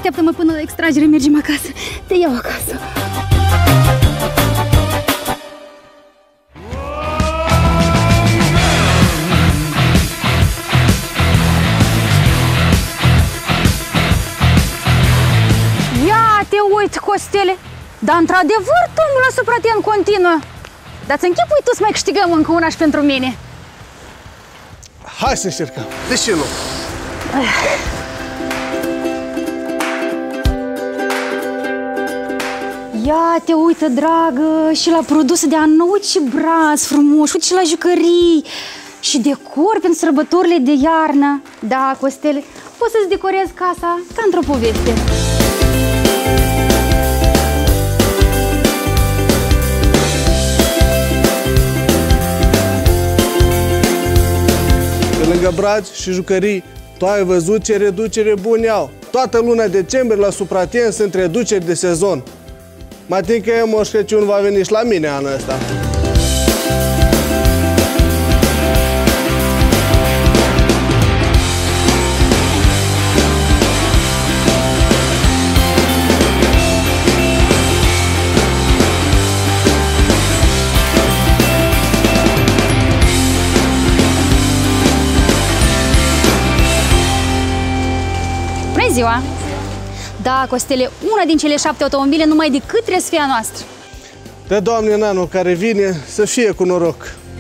Așteaptă-mă până la extragere, mergem acasă. Te iau acasă. Ia te uite, Costele! Dar într-adevăr tombul asupra ten continuă. Dar ți închipui tu să mai câștigăm încă una și pentru mine. Hai să încercăm. De ce nu? Ia te uită, dragă, și la produse de anul, uite și braț frumos, uite și la jucării și decor pentru sărbătorile de iarnă. Da, Costele, poți să-ți decorezi casa ca într-o poveste. Pe lângă braci și jucării, tu ai văzut ce reducere bune au. Toată luna decembrie la Supraten sunt reduceri de sezon. Mai tin că Moș Crăciun va veni și la mine anul ăsta. Bună ziua! Da, Costele, una din cele 7 automobile numai decât trebuie să fie a noastră. De Doamne, în anul care vine, să fie cu noroc.